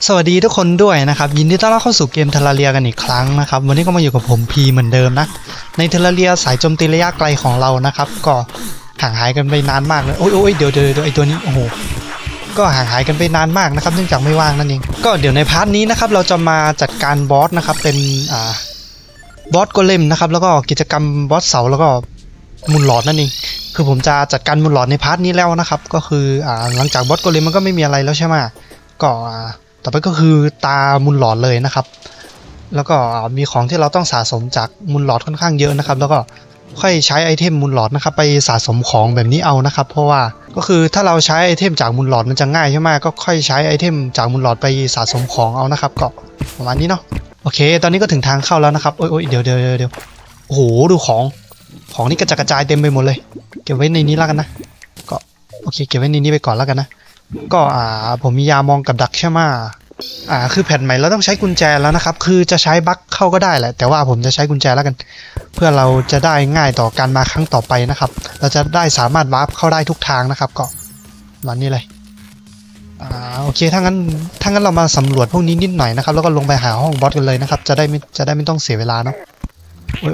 สวัสดีทุกคนด้วยนะครับยินดีต้อนรับเข้าสู่เกมเทอร์เรียกันอีกครั้งนะครับวันนี้ก็มาอยู่กับผมพีเหมือนเดิมนะในเทอร์เรียสายโจมตีระยะไกลของเรานะครับก็ห่างหายกันไปนานมากเลยโอ้ยเดี๋ยวไอตัวนี้โอ้โหก็ห่างหายกันไปนานมากนะครับเนื่องจากไม่ว่างนั่นเองก็เดี๋ยวในพาร์ทนี้นะครับเราจะมาจัดการบอสนะครับเป็นบอสโกเลมนะครับแล้วก็กิจกรรมบอสเสาแล้วก็มูลหลอดนั่นเองคือผมจะจัดการมูลหลอดในพาร์ทนี้แล้วนะครับก็คือหลังจากบอสโกเลมมันก็ไม่มีอะไรแล้วใช่ไหมก็ต่อไปก็คือตามูลหลอดเลยนะครับแล้วก็มีของที่เราต้องสะสมจากมูลหลอดค่อนข้างเยอะนะครับแล้วก็ค่อยใช้ไอเทมมูลหลอดนะครับไปสะสมของแบบนี้เอานะครับเพราะว่าก็คือถ้าเราใช้ไอเทมจากมูลหลอดมันจะง่ายใช่ไหมก็ค่อยใช้ไอเทมจากมูลหลอดไปสะสมของเอานะครับก็ประมาณนี้เนาะโอเคตอนนี้ก็ถึงทางเข้าแล้วนะครับโอ้ยเดี๋ยวโอ้โหดูของนี่กระจายเต็มไปหมดเลยเก็บไว้ในนี้แล้วกันนะก็โอเคเก็บไว้ในนี้ไปก่อนแล้วกันนะก็ผมมียามองกับดักใช่ไหมคือแผ่นใหม่เราต้องใช้กุญแจแล้วนะครับคือจะใช้บั๊กเข้าก็ได้แหละแต่ว่าผมจะใช้กุญแจแล้วกันเพื่อเราจะได้ง่ายต่อการมาครั้งต่อไปนะครับเราจะได้สามารถวาร์ปเข้าได้ทุกทางนะครับก็วันนี้เลยโอเคถ้างั้นเรามาสำรวจพวกนี้นิดหน่อยนะครับแล้วก็ลงไปหาห้องบอสกันเลยนะครับจะได้ไม่ต้องเสียเวลาเนาะโอ้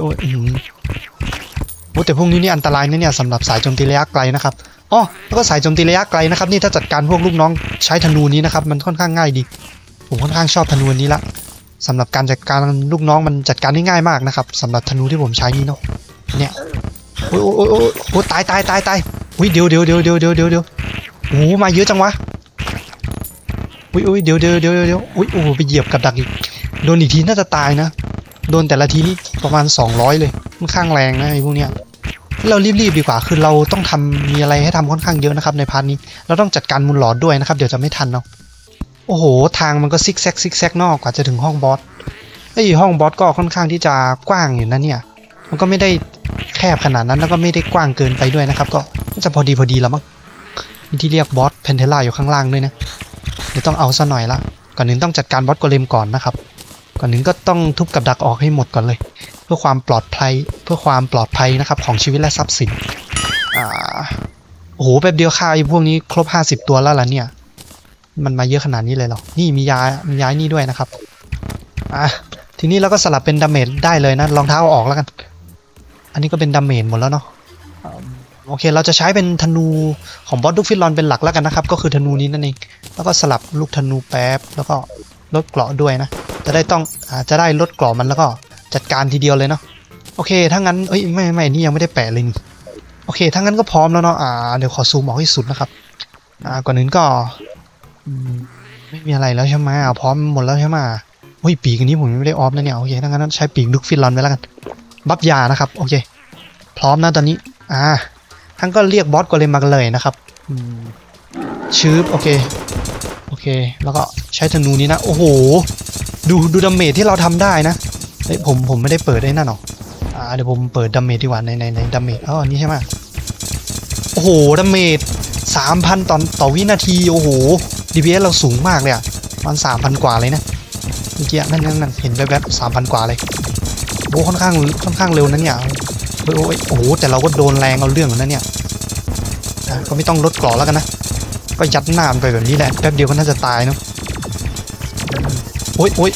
ยแต่พวกนี้นี่อันตรายนะเนี่ยสำหรับสายโจมตีระยะไกลนะครับอ๋อแล้วก็สายโจมตีระยะไกลนะครับนี่ถ้าจัดการพวกลูกน้องใช้ธนูนี้นะครับมันค่อนข้างง่ายดีผมค่อนข้างชอบธนูนี้ละสำหรับการจัดการลูกน้องมันจัดการได้ง่ายมากนะครับสำหรับธนูที่ผมใช้นี่เนาะเนี่ยโอ้ตายอุ้ยเดี๋ยวโอ้มาเยอะจังวะอุ้ยเดี๋ยวอุ้ยโอ้ไปเหยียบกับดักอีกโดนอีกทีน่าจะตายนะโดนแต่ละทีนี่ประมาณ200เลยค่อนข้างแรงนะไอ้พวกเนี้ยเรารีบดีกว่าคือเราต้องมีอะไรให้ทำค่อนข้างเยอะนะครับในพาร์ทนี้เราต้องจัดการมูลหลอดด้วยนะครับเดี๋ยวจะไม่ทันเนาะโอ้โหทางมันก็ซิกแซกนอกกว่าจะถึงห้องบอสไอ้ห้องบอสก็ค่อนข้างที่จะกว้างอยู่นะเนี่ยมันก็ไม่ได้แคบขนาดนั้นแล้วก็ไม่ได้กว้างเกินไปด้วยนะครับก็จะพอดีแล้วมั้งมีที่เรียกบอสเพนเทล่าอยู่ข้างล่างด้วยนะเดี๋ยวต้องเอาซะหน่อยละก่อนหนึ่งต้องจัดการบอสโกเลมก่อนนะครับก่อนหนึ่งก็ต้องทุบกับดักออกให้หมดก่อนเลยเพื่อความปลอดภัยนะครับของชีวิตและทรัพย์สินโอ้โหแป๊บเดียวฆ่าไอ้พวกนี้ครบ50ตัวแล้วล่ะเนี่ยมันมาเยอะขนาดนี้เลยเหรอนี่มียานี่ด้วยนะครับทีนี้เราก็สลับเป็นดาเมจได้เลยนะรองเท้าออกแล้วกันอันนี้ก็เป็นดาเมจหมดแล้วเนาะโอเคเราจะใช้เป็นธนูของบอสดุฟิลอนเป็นหลักแล้วกันนะครับก็คือธนูนี้นั่นเองแล้วก็สลับลูกธนูแป๊บแล้วก็ลดเกราะด้วยนะจะได้ลดเกราะมันแล้วก็จัดการทีเดียวเลยเนาะโอเคถ้างั้นไม่นี่ยังไม่ได้แปะเลยโอเคถ้างั้นก็พร้อมแล้วเนาะเดี๋ยวขอซูมออกให้สุดนะครับก่อนอื่นก็ไม่มีอะไรแล้วใช่ไหมพร้อมหมดแล้วใช่ไหมปีกอันนี้ผมไม่ได้ออฟนะเนี่ยโอเคถ้างั้นใช้ปีกดุฟิลอนไปแล้วกันบัฟยานะครับโอเคพร้อมนะตอนนี้ท่านก็เรียกบอสโกเลมมากันเลยนะครับชืบโอเคแล้วก็ใช้ธนูนี้นะโอ้โหดูดาเมจที่เราทำได้นะผมไม่ได้เปิดได้นั่นหรอเดี๋ยวผมเปิดดาเมจดีกว่าในดาเมจอันนี้ใช่ไหมโอ้โหดาเมจ 3,000 ต่อวินาทีโอ้โห DPS เราสูงมากเลยมัน 3,000 กว่าเลยนะเมื่อกี้นั่นเห็นแวบๆ 3,000 กว่าเลยโอ้ค่อนข้างเร็วนะเนี่ยโอ้โหแต่เราก็โดนแรงเอาเรื่องนะเนี่ยก็ไม่ต้องลดเกราะแล้วกันนะก็ยัดหน้ามันไปแบบนี้แหละแป๊บเดียวก็น่าจะตายเนาะโอ้ย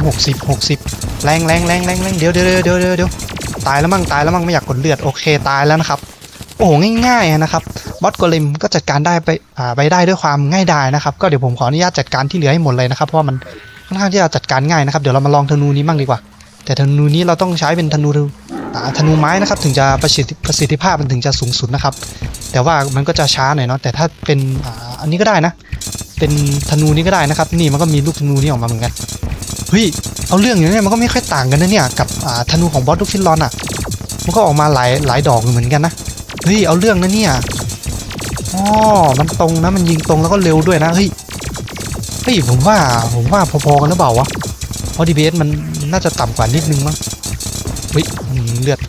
60แรงเดี๋ยวตายแล้วมั่งไม่อยากกดเลือดโอเคตายแล้วนะครับโอ้โหง่ายๆนะครับบอสโกเลมก็จัดการได้ไปได้ด้วยความง่ายดายนะครับก็เดี๋ยวผมขออนุญาตจัดการที่เหลือให้หมดเลยนะครับเพราะมันค่อนข้างที่จะจัดการง่ายนะครับเดี๋ยวเรามาลองธนูนี้มั่งดีกว่าแต่ธนูนี้เราต้องใช้เป็นธนูไม้นะครับถึงจะประสิทธิภาพมันถึงจะสูงสุดนะครับแต่ว่ามันก็จะช้าหน่อยเนาะแต่ถ้าเป็นอันนี้ก็ได้นะเป็นธนูนี้ก็ได้นะครับนี่มันก็มีลูกธนูนี้ออกมาเหมือนกันเฮ้ยเอาเรื่องอย่างนี้มันก็ไม่ค่อยต่างกันนะเนี่ยกับธนูของบอสดุฟิลอนมันก็ออกมาหลายดอกเหมือนกันนะเฮ้ยเอาเรื่องนะเนี่ยมันตรงนะมันยิงตรงแล้วก็เร็วด้วยนะเฮ้ยผมว่าพอๆกันหรือเปล่าวะเพราะ DPS มันน่าจะต่ำกว่านิดนึงมั้งเฮ้ยเลือด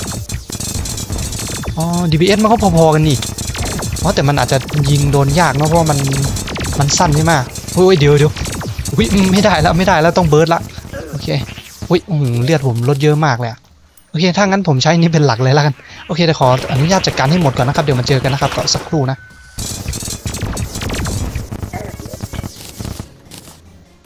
DPS มันก็พอๆกันนี่แต่มันอาจจะยิงโดนยากเนาะเพราะมันสั้นใช่ไหมเดี๋ยวไม่ได้แล้วต้องเบิร์ดละโอเคเลือดผมลดเยอะมากเลยโอเคถ้างั้นผมใช้นี้เป็นหลักเลยแล้วกันโอเคแต่ขออนุญาตจัดการให้หมดก่อนนะครับเดี๋ยวมาเจอกันนะครับก็สักครู่นะ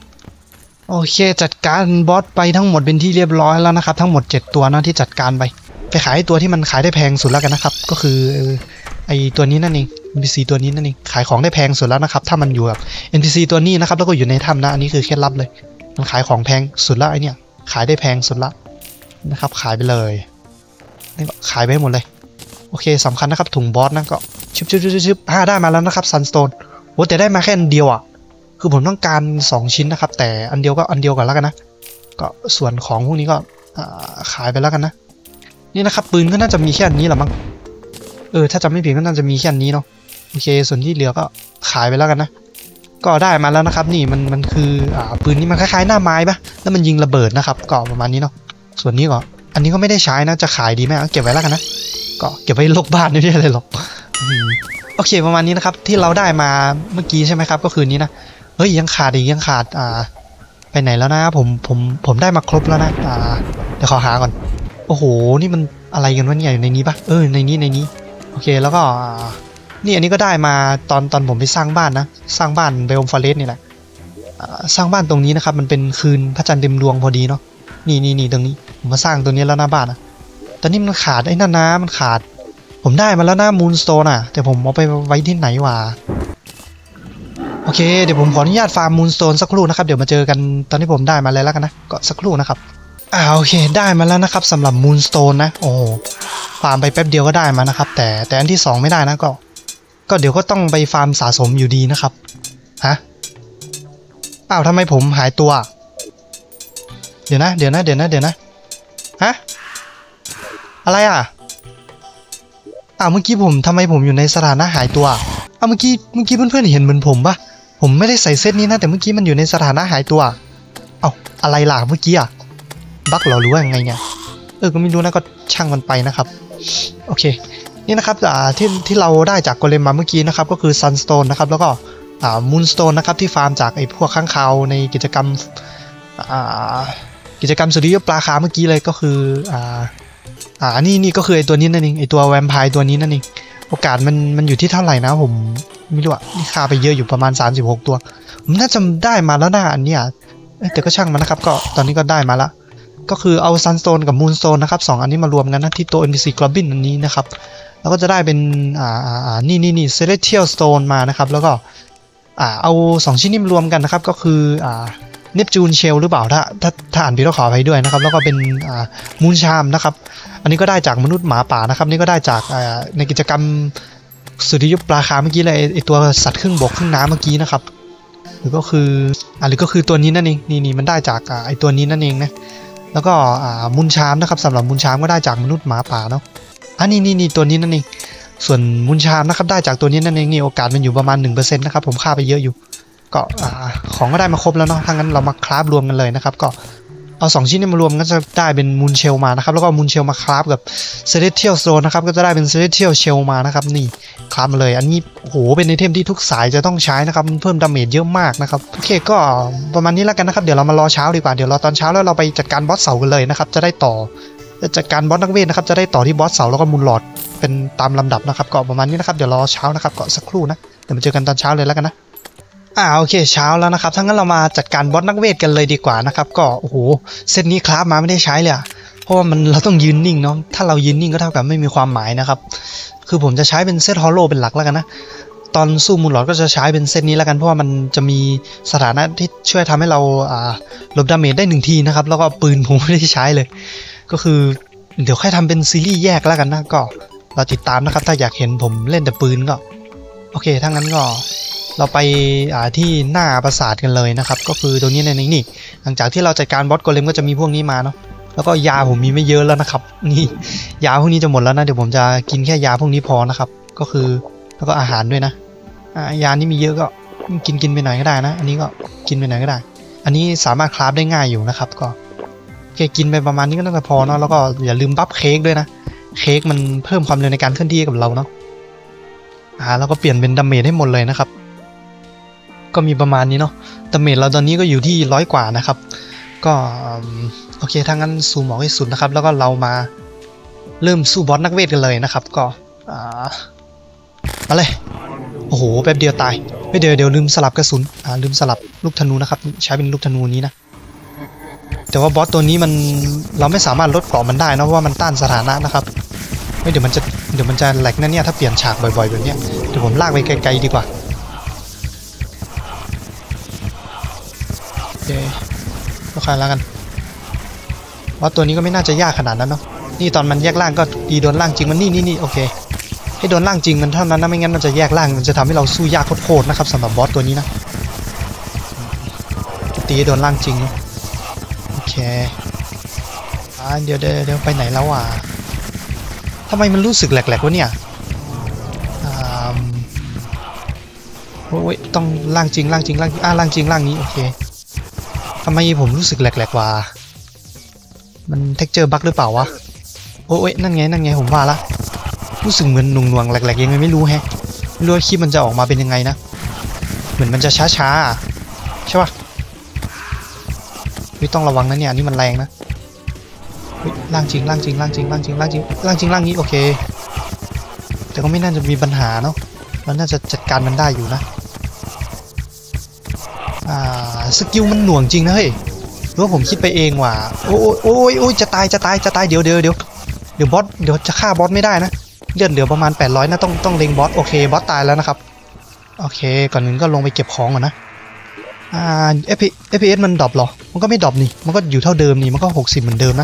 โอเคจัดการบอสไปทั้งหมดเป็นที่เรียบร้อยแล้วนะครับทั้งหมด7ตัวนะที่จัดการไปขายตัวที่มันขายได้แพงสุดแล้วกันนะครับก็คือไอตัวนี้นั่นเอง NPC ตัวนี้นั่นเองขายของได้แพงสุดแล้วนะครับถ้ามันอยู่กับ NPC ตัวนี้นะครับแล้วก็อยู่ในถ้ำนะอันนี้คือเคล็ดลับเลยมันขายของแพงสุดแล้วไอเนี่ยขายได้แพงสุดละนะครับขายไปเลยนี่ก็ขายไปหมดเลยโอเคสำคัญนะครับถุงบอสนะก็ชึบได้มาแล้วนะครับซันสโตนโอ้แต่ได้มาแค่อันเดียวอ่ะคือผมต้องการ2ชิ้นนะครับแต่อันเดียวก็อันเดียวก่อนแล้วกันนะก็ส่วนของพวกนี้ก็ขายไปแล้วกันนะนี่นะครับปืนก็น่าจะมีแค่อันนี้แหละมั้งถ้าจำไม่ผิดก็น่าจะมีแค่อันนี้เนาะโอเคส่วนที่เหลือก็ขายไปแล้วกันนะก็ได้มาแล้วนะครับนี่มันคือปืนนี้มันคล้ายๆหน้าไม้ปะแล้วมันยิงระเบิดนะครับก็ประมาณนี้เนาะส่วนนี้ก็อันนี้ก็ไม่ได้ใช้นะจะขายดีไหมเก็บไว้แล้วกันนะก็เก็บไว้ลกบ้านไม่ใช่อะไรหรอกโอเคประมาณนี้นะครับที่เราได้มาเมื่อกี้ใช่ไหมครับก็คือนี้นะเฮ้ยยังขาดอีกยังขาดไปไหนแล้วนะผมได้มาครบแล้วนะเดี๋ยวขอหาก่อนโอ้โหนี่มันอะไรกันวะเนี่ยอยู่ในนี้ปะในนี้โอเคแล้วก็นี่อันนี้ก็ได้มาตอนผมไปสร้างบ้านนะสร้างบ้านไบโอมฟอเรสต์นี่แหละสร้างบ้านตรงนี้นะครับมันเป็นคืนพระจันทร์เต็มดวงพอดีเนาะนี่ตรงนี้ผมมาสร้างตรงนี้แล้วหน้าบ้านนะตอนนี้มันขาดไอ้นั่นนะมันขาดผมได้มาแล้วนะมูนสโตนแต่ผมเอาไปไว้ที่ไหนวะโอเคเดี๋ยวผมขออนุญาตฟาร์มมูนสโตนสักครู่นะครับเดี๋ยวมาเจอกันตอนที่ผมได้มาแล้วกันนะก็สักครู่นะครับโอเคได้มาแล้วนะครับสำหรับมูนสโตนนะโอ้ฟาร์มไปแป๊บเดียวก็ได้มานะครับแต่อันที่2ไม่ได้นะก็เดี๋ยวก็ต้องไปฟาร์มสะสมอยู่ดีนะครับฮะทำไมผมหายตัวเดี๋ยวนะฮะอะไรเมื่อกี้ทำไมผมอยู่ในสถานะหายตัวเมื่อกี้เพื่อนๆเห็นเหมือนผมปะผมไม่ได้ใส่เซตนี้นะแต่เมื่อกี้มันอยู่ในสถานะหายตัวอะไรล่ะเมื่อกี้บั๊กเหรอหรือว่ายังไงเนี่ยก็ไม่รู้นะก็ช่างมันไปนะครับโอเคนี่นะครับที่เราได้จากโกเลมมาเมื่อกี้นะครับก็คือซันสโตนนะครับแล้วก็มูนสโตนนะครับที่ฟาร์มจากไอ้พวกข้างคาวในกิจกรรมสุริยปราคาเมื่อกี้เลยก็คือนี่ก็คือไอ้ตัวนี้นั่นเองไอ้ตัวแวมไพร์ตัวนี้นั่นเองโอกาสมันอยู่ที่เท่าไหร่นะผมไม่รู้นี่ค่าไปเยอะอยู่ประมาณ36ตัวผมน่าจะได้มาแล้วนะอันเนี้ยแต่ก็ช่างมันนะครับก็ตอนนี้ก็ได้มาละก็คือเอาซันสโตนกับมูนสโตนนะครับ2อันนี้มารวมกันนะที่ตัว NPC Goblin อันนี้นะครับแล้วก็จะได้เป็นนี่ Celestial Stone มานะครับแล้วก็เอา2ชิ้นนี้มารวมกันนะครับก็คือเนปจูนเชลหรือเปล่าถ้าอ่านผิดก็ขออภัยด้วยนะครับแล้วก็เป็นมูนชามนะครับอันนี้ก็ได้จากมนุษย์หมาป่านะครับนี่ก็ได้จากในกิจกรรมสุริยุปราคาเมื่อกี้เลยไอตัวสัตว์ครึ่งบกครึ่งน้ำเมื่อกี้นะครับหรือก็คือตัวนี้นั่นเองนี่มันได้จากไอตัวนี้นั่นเองนะแล้วก็มูนชามนะครับสำหรับมูนชามก็ได้จากมนุษย์หมาป่าเนาะนี่ตัวนี้นั่นเองส่วนมูนชามนะครับได้จากตัวนี้นั่นเองนี่โอกาสมันอยู่ประมาณ 1% นะครับผมฆ่าไปเยอะอยู่ก็ของก็ได้มาครบแล้วเนาะถ้างั้นเรามาคราฟรวมกันเลยนะครับก็เอา2ชิ้นนี้มารวมก็จะได้เป็นมูนเชลมานะครับแล้วก็มูนเชลมาคราฟกับเซเลสเทียลโซนนะครับก็จะได้เป็นเซเลสเทียลเชลมานะครับนี่คราฟมาเลยอันนี้โหเป็นไอเทมที่ทุกสายจะต้องใช้นะครับมันเพิ่มดาเมจเยอะมากนะครับโอเคก็ประมาณนี้แล้วกันนะครับเดี๋ยวเรามารอเช้าดีกว่าเดี๋ยวรอตอนเช้าแล้วเราไปจัดการบอสเสากันเลยนะครับจะได้ต่อจัดการบอสนักเวทนะครับจะได้ต่อที่บอสเสาแล้วก็มูนหลอดเป็นตามลำดับนะครับก็ประมาณนี้นะครับเดี๋ยวรอเช้านะครับก็สักครู่นะเดี๋ยวมาเจอกันตอนเช้าเลยแล้วกันนะโอเคเช้าแล้วนะครับทั้งนั้นเรามาจัดการบอสนักเวทกันเลยดีกว่านะครับก็โอ้โหเซตนี้คราฟมาไม่ได้ใช้เลยเพราะว่าเราต้องยืนนิ่งเนาะถ้าเรายืนนิ่งก็เท่ากับไม่มีความหมายนะครับคือผมจะใช้เป็นเซตฮอลโลเป็นหลักแล้วกันนะตอนสู้มูนหลอดก็จะใช้เป็นเซตนี้แล้วกันเพราะว่ามันจะมีสถานะที่ช่วยทำให้เราหลบดาเมจได้1ทีนะครับแล้วก็ปืนผมไม่ได้ใช้เลยก็คือเดี๋ยวค่อยทำเป็นซีรีส์แยกแล้วกันนะก็เราติดตามนะครับถ้าอยากเห็นผมเล่นแต่ปืนก็โอเคถ้างั้นก็เราไปที่หน้าปราสาทกันเลยนะครับก็คือตรงนี้นี่หลังจากที่เราจัดการบอสโกเลมก็จะมีพวกนี้มาเนาะแล้วก็ยาผมมีไม่เยอะแล้วนะครับนี่ยาพวกนี้จะหมดแล้วนะเดี๋ยวผมจะกินแค่ยาพวกนี้พอนะครับก็คือแล้วก็อาหารด้วยนะยานี่มีเยอะก็กินไปหน่อยก็ได้นะอันนี้ก็กินไปหน่อยก็ได้อันนี้สามารถคราฟได้ง่ายอยู่นะครับก็โอเคกินไปประมาณนี้ก็น่าจะพอเนาะแล้วก็อย่าลืมบัฟเค้กด้วยนะเค้กมันเพิ่มความเร็วในการเคลื่อนที่กับเราเนาะแล้วก็เปลี่ยนเป็นดาเมจให้หมดเลยนะครับก็มีประมาณนี้เนาะดาเมจเราตอนนี้ก็อยู่ที่100 กว่านะครับก็โอเคถ้างั้นซูมออกให้สุดนะครับแล้วก็เรามาเริ่มสู้บอสนักเวทกันเลยนะครับก็มาเลยโอ้โหแป๊บเดียวตายเดี๋ยวลืมสลับกระสุนลืมสลับลูกธนูนะครับใช้เป็นลูกธนูนี้นะแต่ว่าบอสตัวนี้มันเราไม่สามารถลดเกราะมันได้นะเพราะว่ามันต้านสถานะนะครับเดี๋ยวมันจะแหลกนะเนี่ยถ้าเปลี่ยนฉากบ่อยๆแบบนี้เดี๋ยวผมลากไปไกลๆดีกว่าโอเคก็ค่อยแล้วกันบอสตัวนี้ก็ไม่น่าจะยากขนาดนั้นเนาะนี่ตอนมันแยกร่างก็ตีโดนร่างจริงมันนี่โอเคให้โดนร่างจริงมันเท่านั้นนะไม่งั้นมันจะแยกร่างมันจะทำให้เราสู้ยากโคตรๆนะครับสำหรับบอสตัวนี้นะตีโดนร่างจริงโอเคเดี๋ยวไปไหนแล้วทำไมมันรู้สึกแหลกๆวะเนี่ยโอ้ยต้องร่างจริงร่างนี้โอเคทำไมผมรู้สึกแหลกๆวะมันเท็กเจอร์บั๊กหรือเปล่าวะโอ้ยนั่นไงผมว่าละรู้สึกเหมือนหน่วงๆแหลกๆยังไงไม่รู้แฮะไม่รู้ว่าคลิปมันจะออกมาเป็นยังไงนะเหมือนมันจะช้าใช่ปะไม่ต้องระวังนะเนี่ยนี่มันแรงนะร่างจริงนี้โอเคแต่ก็ไม่น่าจะมีปัญหาเนาะเราน่าจะจัดการมันได้อยู่นะสกิลมันหน่วงจริงนะเฮ้ยหรือว่าผมคิดไปเองว่ะโอ้ยจะตายเดี๋ยวบอสเดี๋ยวจะฆ่าบอสไม่ได้นะเลือดเหลือประมาณ800นะต้องเล็งบอสโอเคบอสตายแล้วนะครับโอเคก่อนอื่นก็ลงไปเก็บของก่อนนะFPS มันดรอปหรอมันก็ไม่ดรอปนี่มันก็อยู่เท่าเดิมนี่มันก็60เหมือนเดิมนะ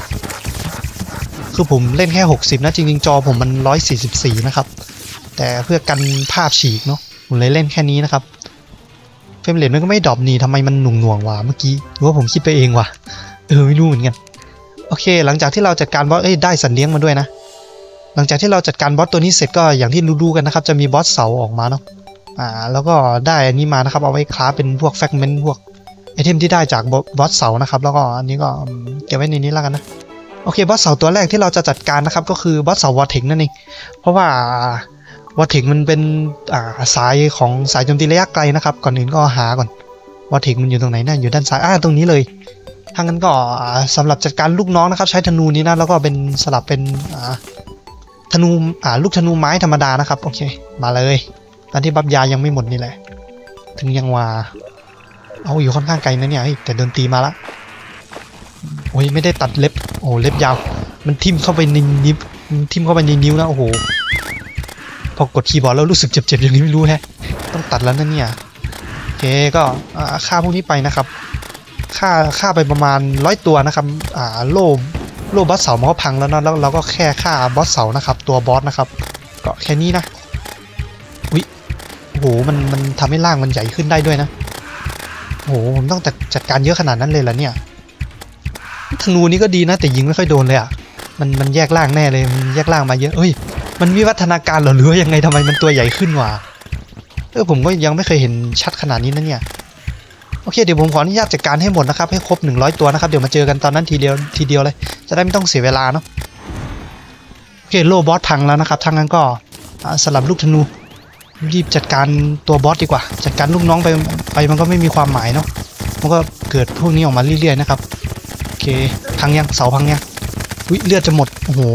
คือผมเล่นแค่60นะจริงๆจอผมมัน144นะครับแต่เพื่อกันภาพฉีกเนาะผมเลยเล่นแค่นี้นะครับเฟรมเรทมันก็ไม่ดรอปนี่ทำไมมันหน่วงๆวะเมื่อกี้หรือว่าผมคิดไปเองวะไม่รู้เหมือนกันโอเคหลังจากที่เราจัดการบอสได้สัตว์เลี้ยงมาด้วยนะหลังจากที่เราจัดการบอสตัวนี้เสร็จก็อย่างที่รู้ๆกันนะครับจะมีบอสเสาออกมาเนาะแล้วก็ได้อันนี้มานะครับเอาไว้คราฟเป็นพวกแฟกเมนต์พวกไอเทมที่ได้จากบอสเสานะครับแล้วก็อันนี้ก็เก็บไว้ในนี้แล้วกันนะโอเคบอสเสาตัวแรกที่เราจะจัดการนะครับก็คือบอสเสาวอเทคนั่นเองเพราะว่าวอเทคมันเป็นสายของสายโจมตีระยะไกลนะครับก่อนอื่นก็หาก่อนวอเทคมันอยู่ตรงไหนนะอยู่ด้านซ้ายตรงนี้เลยถ้างั้นก็สำหรับจัดการลูกน้องนะครับใช้ธนูนี้นะแล้วก็เป็นสลับเป็นธนูลูกธนูไม้ธรรมดานะครับโอเคมาเลยตอนที่บัฟยายังไม่หมดนี่แหละถึงยังว่าเอาอยู่ค่อนข้างไกลนะเนี่ยแต่โดนตีมาละโอ้ยไม่ได้ตัดเล็บโอ้เล็บยาวมันทิ่มเข้าไปในนิ้วนะโอ้โหพอกดคีย์บอร์ดแล้วรู้สึกเจ็บอย่างนี้ไม่รู้แฮะต้องตัดแล้วนะเนี่ยโอเคก็ฆ่าพวกนี้ไปนะครับฆ่าไปประมาณ100ตัวนะครับโล่บอสเสามันก็พังแล้วนะแล้วเราก็แค่ฆ่าบอสเสานะครับตัวบอสนะครับก็แค่นี้นะโอ้โหมันทำให้ร่างมันใหญ่ขึ้นได้ด้วยนะโอ้โหผมต้องจัดการเยอะขนาดนั้นเลยเหรอเนี่ยธนูนี้ก็ดีนะแต่ยิงไม่ค่อยโดนเลยมันแยกร่างแน่เลยมันแยกร่างมาเยอะมันวิวัฒนาการหรือว่ายังไงทำไมมันตัวใหญ่ขึ้นวะผมก็ยังไม่เคยเห็นชัดขนาดนี้นะเนี่ยโอเคเดี๋ยวผมขออนุญาตจัดการให้หมดนะครับให้ครบ100ตัวนะครับเดี๋ยวมาเจอกันตอนนั้นทีเดียวเลยจะได้ไม่ต้องเสียเวลาเนาะโอเคโล่บอสพังแล้วนะครับทั้งนั้นก็สลับลูกธนูรีบจัดการตัวบอสดีกว่าจัดการลูกน้องไปมันก็ไม่มีความหมายเนาะมันก็เกิดพวกนี้ออกมาเรื่อยๆนะครับโอเคพังยังเสาพังยังเลือดจะหมดโอ้โห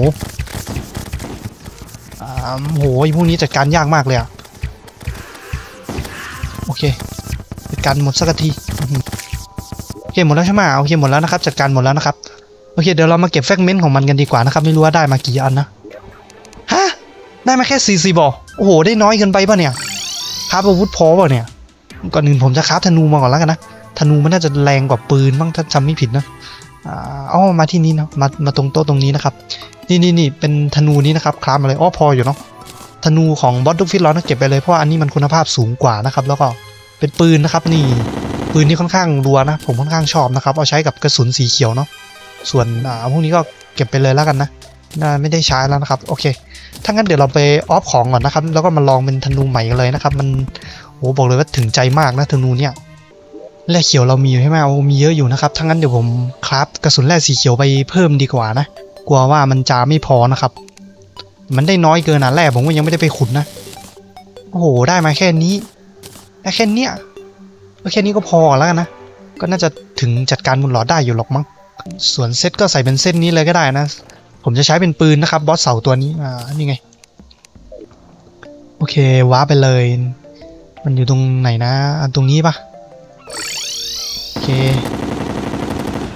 พวกนี้จัดการยากมากเลยโอเคจัดการหมดสักทีโอเคหมดแล้วใช่ไหมโอเคหมดแล้วนะครับจัดการหมดแล้วนะครับโอเคเดี๋ยวเรามาเก็บแฟกเมนต์ของมันกันดีกว่านะครับไม่รู้ว่าได้มากี่อันนะได้มาแค่40บอกโอ้โหได้น้อยเกินไปป่ะเนี่ยคราฟอาวุธพอป่ะเนี่ยก่อนอื่นผมจะคราฟธนูมาก่อนแล้วกันนะธนูมันน่าจะแรงกว่าปืนบ้างถ้าจำไม่ผิดนะมาที่นี้นะมาตรงโต๊ะตรงนี้นะครับนี่เป็นธนูนี้นะครับคราฟมาเลยพออยู่เนาะธนูของบอสดุกฟิตเรานะเก็บไปเลยเพราะอันนี้มันคุณภาพสูงกว่านะครับแล้วก็เป็นปืนนะครับนี่ปืนที่ค่อนข้างรัวนะผมค่อนข้างชอบนะครับเอาใช้กับกระสุนสีเขียวเนาะส่วนพวกนี้ก็เก็บไปเลยแล้วกันนะไม่ได้ใช้แล้วนะครับโอเคถ้างั้นเดี๋ยวเราไปออฟของก่อนนะครับแล้วก็มาลองเป็นธนูใหม่กันเลยนะครับมันบอกเลยว่าถึงใจมากนะธนูเนี่ยแร่เขียวเรามีอยู่ใช่ไหมมีเยอะอยู่นะครับถ้างั้นเดี๋ยวผมคราฟกระสุนแร่สีเขียวไปเพิ่มดีกว่านะกลัวว่ามันจะไม่พอนะครับมันได้น้อยเกินแร่ผมก็ยังไม่ได้ไปขุดนะโอ้โหได้มาแค่นี้แค่เนี้ยแค่นี้ก็พอแล้วกันนะก็น่าจะถึงจัดการมูลหลอดได้อยู่หรอกมั้งส่วนเซตก็ใส่เป็นเส้นนี้เลยก็ได้นะผมจะใช้เป็นปืนนะครับบอสเสาตัวนี้นี่ไงโอเคว้าไปเลยมันอยู่ตรงไหนนะตรงนี้ปะโอเค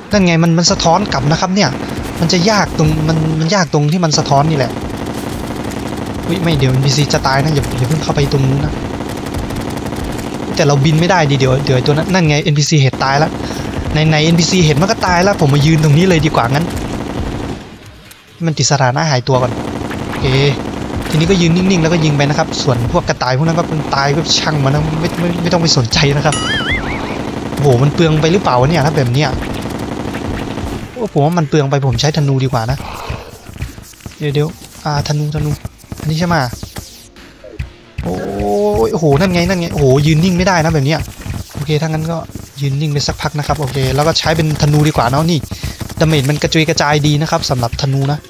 นั่นไงมันสะท้อนกลับนะครับเนี่ยมันจะยากตรงมันยากตรงที่มันสะท้อนนี่แหละไม่เดี๋ยว NPC จะตายนะอย่าเพิ่งเข้าไปตรงนู้นนะแต่เราบินไม่ได้ดิเดี๋ยวตัวนั้นนั่นไง NPC เห็ดตายแล้วใน NPC เห็ดมันก็ตายแล้วผมมายืนตรงนี้เลยดีกว่างั้นมันติดสถานะหายตัวก่อนโอเคทีนี้ก็ยืนนิ่งๆแล้วก็ยิงไปนะครับส่วนพวกกระต่ายพวกนั้นก็เป็นตายก็ช่างมันนะไม่ต้องไปสนใจนะครับโหมันเปลืองไปหรือเปล่าวะเนี่ยถ้าแบบเนี้ยผมว่ามันเปลืองไปผมใช้ธนูดีกว่านะเดี๋ยวธนูอันนี้ใช่ไหมโอ้โหนั่นไงโอ้โหยืนนิ่งไม่ได้นะแบบเนี้ยโอเคถ้างั้นก็ยืนนิ่งไปสักพักนะครับโอเคแล้วก็ใช้เป็นธนูดีกว่าเนาะนี่ดาเมจมันกระจุยกระจายดีนะครับสำหรับธนูนะ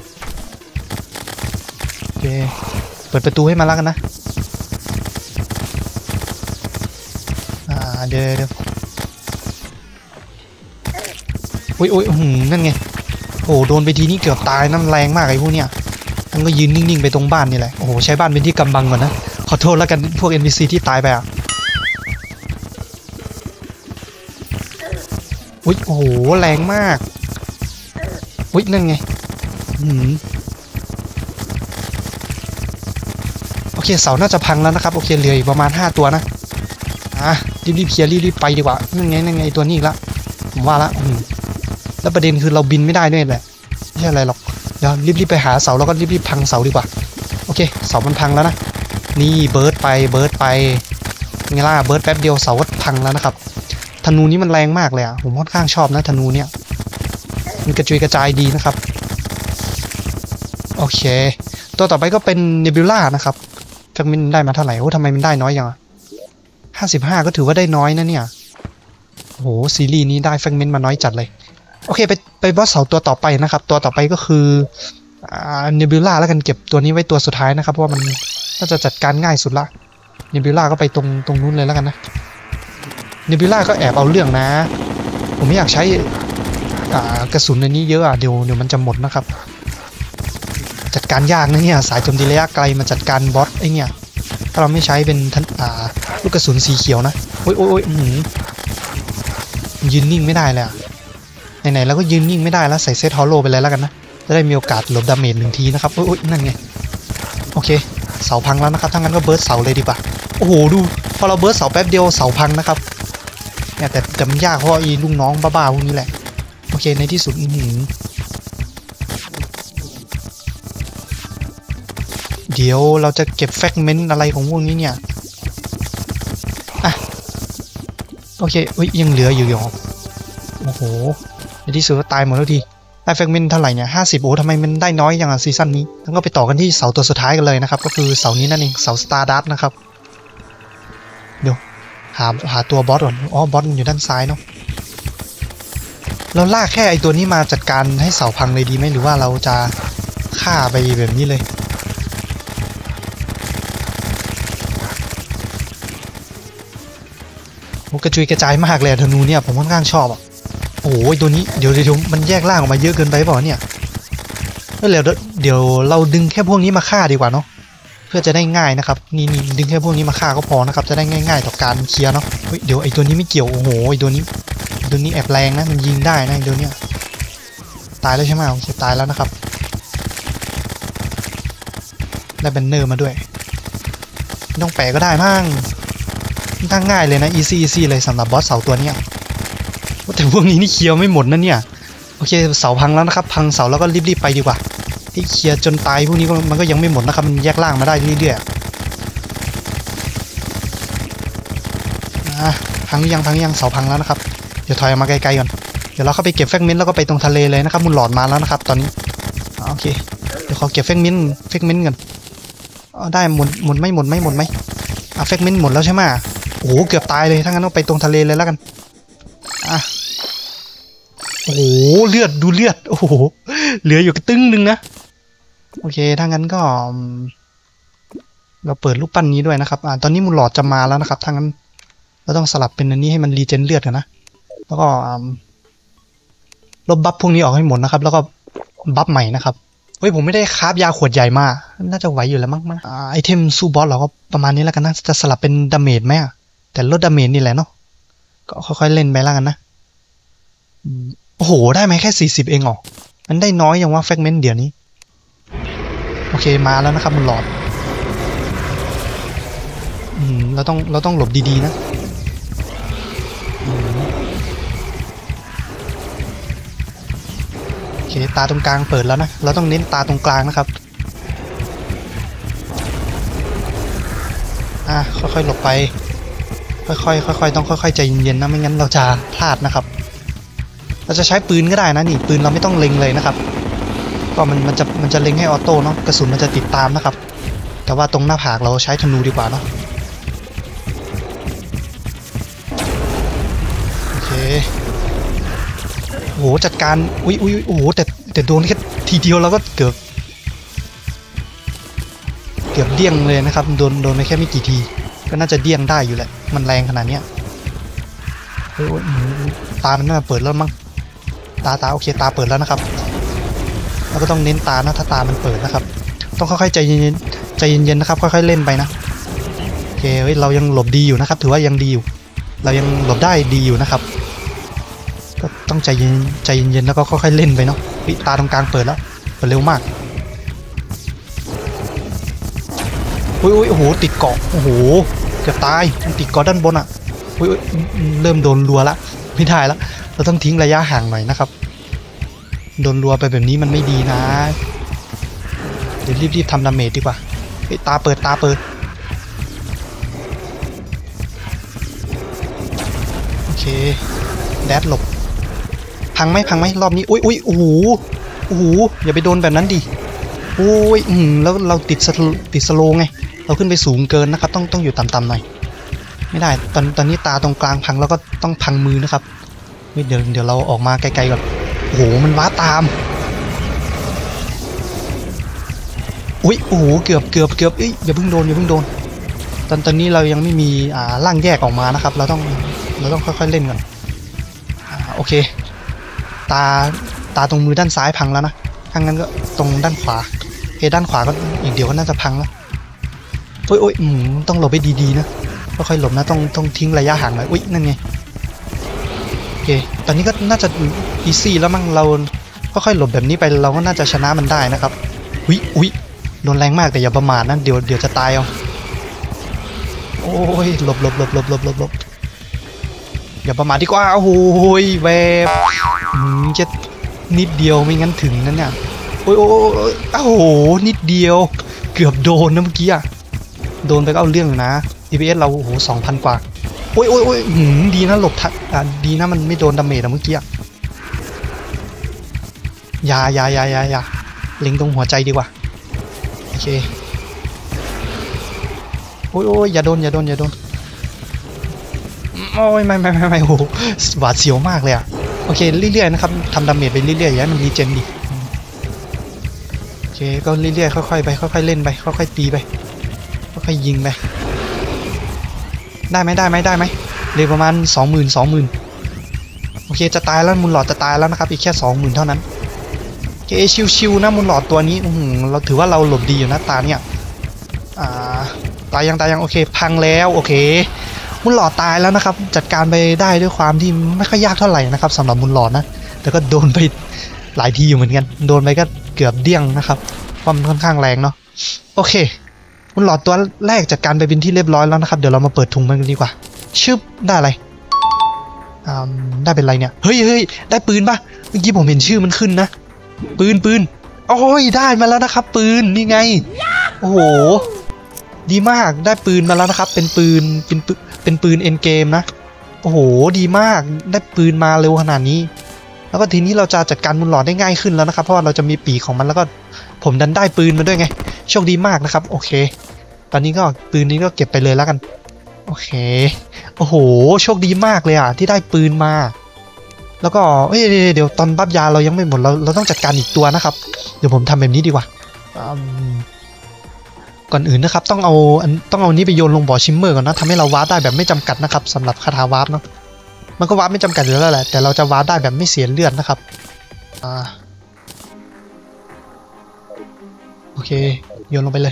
โอเคเปิดประตูให้มาแล้วกันนะเดี๋ยวโอ้ยนั่นไงโอ้โดนไปทีนี้เกือบตายน้ำแรงมากไอ้พวกเนี้ยมันก็ยืนนิ่งๆไปตรงบ้านนี่แหละโอ้โหใช้บ้านเป็นที่กำบังก่อนนะขอโทษแล้วกันพวก NPC ที่ตายไปอ่ะอุ้ยโอ้โหแรงมากอุ้ยนั่นไงโอเคเสาน่าจะพังแล้วนะครับโอเคเหลืออีกประมาณ5ตัวนะรีบเคลียร์รีบไปดีกว่านั่นไงตัวนี้อีกละผมว่าละแล้วประเด็นคือเราบินไม่ได้ด้วยแหละไม่ใช่อะไรหรอกเดี๋ยวรีบไปหาเสาแล้วก็รีบพังเสาดีกว่าโอเคเสามันพังแล้วนะนี่เบิร์ดไปไงล่ะเบิร์ดแป๊บเดียวเสาก็พังแล้วนะครับธนูนี้มันแรงมากเลยอ่ะผมค่อนข้างชอบนะธนูเนี่ยมันกระจุยกระจายดีนะครับโอเคตัวต่อไปก็เป็นเนบิวล่านะครับจักมินได้มาเท่าไหร่โอ้ทำไมมันได้น้อยอย่าง55ก็ถือว่าได้น้อยนะเนี่ยโอ้โหซีรีส์นี้ได้แฟกเมนต์มาน้อยจัดเลยโอเคไปบอสเสาตัวต่อไปนะครับตัวต่อไปก็คือเนบิวล่าแล้วกันเก็บตัวนี้ไว้ตัวสุดท้ายนะครับเพราะว่ามันน่าจะจัดการง่ายสุดละเนบิวล่าก็ไปตรงนู้นเลยแล้วกันนะเนบิวล่าก็แอบเอาเรื่องนะผมไม่อยากใช้กระสุนในนี้เยอะเดี๋ยวมันจะหมดนะครับจัดการยากนะเนี่ยสายโจมตีระยะไกลมาจัดการบอสไอเนี่ยถ้าเราไม่ใช้เป็นลูกกระสุนสีเขียวนะโอ้ยยืนนิ่งไม่ได้เลยไหนๆแล้วก็ยืนนิ่งไม่ได้แล้วใส่เซตฮอลโลไปเลยแล้วกันนะจะได้มีโอกาสลดดาเมจ1ทีนะครับโอ้ยนั่นไงโอเคเสาพังแล้วนะครับถ้างั้นก็เบิร์ดเสาเลยดีกว่าโอ้โหดูพอเราเบิร์ดเสาแป๊บเดียวเสาพังนะครับเนี่ยแต่มันยากเพราะอีลูกน้องบ้าๆพวกนี้แหละโอเคในที่สุดเดี๋ยวเราจะเก็บแฟกเมนต์อะไรของพวกนี้เนี่ยโอเคยังเหลืออยู่โอ้โหในที่สุดก็ตายหมดแล้วทีได้แฟกเมนต์เท่าไหร่เนี่ย50โอ้ทำไมมันได้น้อยอย่างซีซั่นนี้แล้วก็ไปต่อกันที่เสาตัวสุดท้ายกันเลยนะครับก็คือเสานี้นั่นเองเสาสตาร์ดัสนะครับเดี๋ยวหาตัวบอสก่อนบอสอยู่ด้านซ้ายเนาะเราลากแค่ไอตัวนี้มาจัดการให้เสาพังเลยดีไหมหรือว่าเราจะฆ่าไปแบบนี้เลยกระจุยกระจายมากเลยธนูเนี่ยผมค่อนข้างชอบโอ้ยตัวนี้เดี๋ยวมันแยกล่างออกมาเยอะเกินไปเปล่าเนี่ยแล้วเดี๋ยวเราดึงแค่พวกนี้มาฆ่าดีกว่าเนาะเพื่อจะได้ง่ายนะครับนี่ดึงแค่พวกนี้มาฆ่าก็พอนะครับจะได้ง่ายๆต่อการเคลียร์เนาะเดี๋ยวไอตัวนี้ไม่เกี่ยวโอ้โหไอตัวนี้แอบแรงนะมันยิงได้นะไอตัวเนี้ยตายแล้วใช่ไหมโอเคตายแล้วนะครับได้แบนเนอร์มาด้วยไม่ต้องแปะก็ได้มั่งทั้งง่ายเลยนะeasy เลยสำหรับบอสเสาตัวเนี้ยแต่พวกนี้นี่เคลียร์ไม่หมดนะเนี่ยโอเคเสาพังแล้วนะครับพังเสาแล้วก็รีบไปดีกว่าที่เคลียร์จนตายพวกนี้มันก็ยังไม่หมดนะครับมันแยกล่างมาได้เรื่อยๆพังยังเสาพังแล้วนะครับเดี๋ยวถอยออกมาไกลๆก่อนเดี๋ยวเราเข้าไปเก็บแฟกเมนต์แล้วก็ไปตรงทะเลเลยนะครับมุนหลอดมาแล้วนะครับตอนนี้โอเคเดี๋ยวขอเก็บแฟกเมนต์กันได้หมดไหมแฟกเมนต์หมดแล้วใช่ไหมโอ้โหเกือบตายเลยถ้างั้นต้องไปตรงทะเลเลยแล้วกันโอ้โหเลือดดูเลือดโอ้โหเหลืออยู่กระตึ้งนึงนะโอเคถ้างั้นก็เราเปิดรูปปั้นนี้ด้วยนะครับตอนนี้มูลหลอดจะมาแล้วนะครับถ้างั้นเราต้องสลับเป็นอันนี้ให้มันรีเจนเลือดกันนะแล้วก็ลบบัฟพวกนี้ออกให้หมดนะครับแล้วก็บัฟใหม่นะครับผมไม่ได้คราฟยาขวดใหญ่มาน่าจะไหวอยู่แล้วมั้งไอเทมสู้บอสเราก็ประมาณนี้แล้วกันนะจะสลับเป็นดาเมจไหมแต่ลดดาเมจนี่แหละเนาะก็ค่อยๆเล่นไปแล้วกันนะโอ้โหได้ไหมแค่40เองเหรอมันได้น้อยอย่างว่าแฟกเมนต์เดี๋ยวนี้โอเคมาแล้วนะครับมันหลอดเราต้องหลบดีๆนะโอเคตาตรงกลางเปิดแล้วนะเราต้องเน้นตาตรงกลางนะครับค่อยๆหลบไปค่อยๆต้องค่อยๆใจเย็นๆนะไม่งั้นเราจะพลาดนะครับเราจะใช้ปืนก็ได้นะนี่ปืนเราไม่ต้องเล็งเลยนะครับก็มันจะเล็งให้ออโต้เนาะกระสุนมันจะติดตามนะครับแต่ว่าตรงหน้าผากเราใช้ธนูดีกว่าเนาะโอเคโอ้โหจัดการอุ้ยโอ้โหแต่โดนแค่ทีเดียวเราก็เกือบเดี้ยงเลยนะครับโดนไปแค่ไม่กี่ทีก็น่าจะเดี้ยงได้อยู่แหละมันแรงขนาดเนี้ยตามันน่าจะเปิดแล้วมั้งตาโอเคตาเปิดแล้วนะครับเราก็ต้องเน้นตานะถ้าตามันเปิดนะครับต้องค่อยๆใจเย็นนะครับค่อยๆเล่นไปนะโอเคเรายังหลบดีอยู่นะครับถือว่ายังดีอยู่เรายังหลบได้ดีอยู่นะครับก็ต้องใจเย็นแล้วก็ค่อยๆเล่นไปเนาะตาตรงกลางเปิดแล้วเปิดเร็วมากอุ้ยโอ้โหติดเกาะโอ้โหเกือบตายมันติดเกาะด้านบนอ่ะอุ้ยเริ่มโดนรัวละไม่ได้ละเราต้องทิ้งระยะห่างหน่อยนะครับโดนรัวไปแบบนี้มันไม่ดีนะเดี๋ยวรีบทำดาเมจดีกว่าตาเปิดโอเคแดดหลบพังไหมรอบนี้อุ้ยโอ้โหอย่าไปโดนแบบนั้นดิโอ้ยแล้วเราติดสโลไงเราขึ้นไปสูงเกินนะครับต้องอยู่ต่ำๆหน่อยไม่ได้ตอนนี้ตาตรงกลางพังแล้วก็ต้องพังมือนะครับเดี๋ยวเราออกมาไกลๆก่อนโอ้โหมันว้าตามอุ้ยโอ้โหเกือบอย่าเพิ่งโดนตอนนี้เรายังไม่มีร่างแยกออกมานะครับเราต้องค่อยๆเล่นก่อนโอเคตาตรงมือด้านซ้ายพังแล้วนะถ้างั้นก็ตรงด้านขวาด้านขวาก็อีกเดี๋ยวก็น่าจะพังแล้วโอ้ยต้องหลบไปดีๆนะค่อยๆหลบนะต้องทิ้งระยะห่างหน่อยอุ้ยนั่นไงโอเคตอนนี้ก็น่าจะอีซี่แล้วมั้งเราค่อยๆหลบแบบนี้ไปเราก็น่าจะชนะมันได้นะครับอุ้ยโดนแรงมากแต่อย่าประมาทนะเดี๋ยวจะตายเอาโอ้ยหลบอย่าประมาทดีกว่าโอ้ยแวบจะนิดเดียวไม่งั้นถึงนั่นเนี่ยโอ้โหนิดเดียวเกือบโดนนะเมื่อกี้อะโดนไปก็เอาเรื่องอยู่นะ DPS เราโอ้โห 2,000 กว่าโอ้ยดีนะหลบทันดีนะมันไม่โดนดาเมจเมื่อกี้อะอย่าเล็งตรงหัวใจดีกว่าโอเคโอ้ยอย่าโดนโอ้ยไม่โอ้โหหวาดเสียวมากเลยอะโอเคเรื่อยๆนะครับทำดาเมจไปเรื่อยๆอย่าให้มันรีเจนดิโอเคก็เรื่อยๆค่อยๆไปค่อยๆเล่นไปค่อยๆตีไปค่อยๆยิงไปได้ไหมเลยประมาณ 20,000โอเคจะตายแล้วมูลหลอดจะตายแล้วนะครับอีกแค่ 20,000 เท่านั้นโอเคชิวๆนะมูลหลอดตัวนี้เราถือว่าเราหลบดีอยู่นะตาเนี่ยตายยังโอเคพังแล้วโอเคมูลหลอดตายแล้วนะครับจัดการไปได้ด้วยความที่ไม่ค่อยยากเท่าไหร่นะครับสำหรับมูลหลอดนะแต่ก็โดนไปหลายทีอยู่เหมือนกันโดนไปก็เกือบเดี้ยงนะครับเพราะมันค่อนข้างแรงเนาะโอเคมูลหลอดตัวแรกจัดการไปเป็นที่เรียบร้อยแล้วนะครับเดี๋ยวเรามาเปิดถุงมันกันดีกว่าชึบได้อะไรได้เป็นอะไรเนี่ยเฮ้ยได้ปืนปะเมื่อกี้ผมเห็นชื่อมันขึ้นนะปืนโอ้ยได้มาแล้วนะครับปืนนี่ไงโอ้โหดีมากได้ปืนมาแล้วนะครับเป็นปืนเอ็นเกมนะโอ้โหดีมากได้ปืนมาเร็วขนาดนี้แล้วก็ทีนี้เราจะจัดการมูลหลอดได้ง่ายขึ้นแล้วนะครับเพราะว่าเราจะมีปีกของมันแล้วก็ผมดันได้ปืนมาด้วยไงโชคดีมากนะครับโอเคตอนนี้ก็ปืนนี้ก็เก็บไปเลยแล้วกันโอเคโอ้โหโชคดีมากเลยอ่ะที่ได้ปืนมาแล้วก็เดี๋ยวตอนบัฟยาเรายังไม่หมดเราต้องจัดการอีกตัวนะครับเดี๋ยวผมทำแบบนี้ดีกว่าก่อนอื่นนะครับต้องเอานี้ไปโยนลงบ่อชิมเมอร์ก่อนนะทำให้เราวาร์ปได้แบบไม่จำกัดนะครับสำหรับคาถาวาร์ปเนาะมันก็วาร์ปไม่จำกัดอยู่แล้วแหละแต่เราจะวาร์ปได้แบบไม่เสียเลือดนะครับโอเคโยนลงไปเลย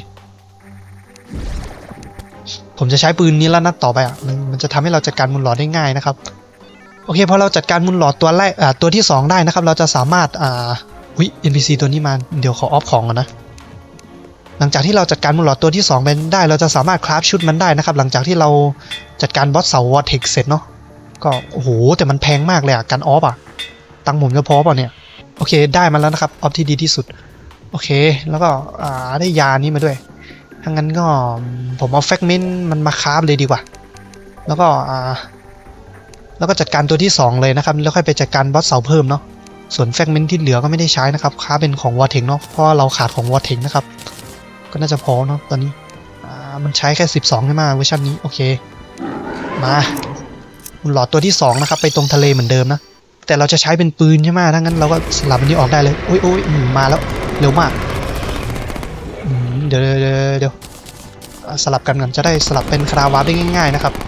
ผมจะใช้ปืนนี้แล้วนัดต่อไปอ่ะมันจะทำให้เราจัดการมูลหลอดได้ง่ายนะครับโโอเคพอเราจัดการมูลหลอดตัวแรกตัวที่2ได้นะครับเราจะสามารถNPC ตัวนี้มาเดี๋ยวขอออฟของก่อนนะหลังจากที่เราจัดการมูลหลอดตัวที่2ไปได้เราจะสามารถคราฟชุดมันได้นะครับหลังจากที่เราจัดการบอสเสาวอร์เทกเสร็จเนาะก็โอ้โหแต่มันแพงมากเลยการออฟตังค์ผมจะพอเปล่าเนี่ยโอเคได้มาแล้วนะครับออฟที่ดีที่สุดโอเคแล้วก็ได้ยานี้มาด้วยถ้างั้นก็ผมเอาแฟกเมนต์มันมาคราฟเลยดีกว่าแล้วก็จัดการตัวที่2เลยนะครับแล้วค่อยไปจัดการบอสเสาเพิ่มเนาะส่วนแฟกเมนต์ที่เหลือก็ไม่ได้ใช้นะครับคราฟเป็นของวอร์เทกเนาะเพราะเราขาดของวอร์เทกนะครับก็น่าจะพอเนาะตอนนี้มันใช้แค่12ใช่ไหมเวอร์ชันนี้โอเคมาหลอดตัวที่2นะครับไปตรงทะเลเหมือนเดิมนะแต่เราจะใช้เป็นปืนใช่ไหมถ้างั้นเราก็สลับอันนี้ออกได้เลยโอ้ยมาแล้วเร็วมากเดี๋ยวสลับกันจะได้สลับเป็นคาราวาได้ง่ายๆนะครับ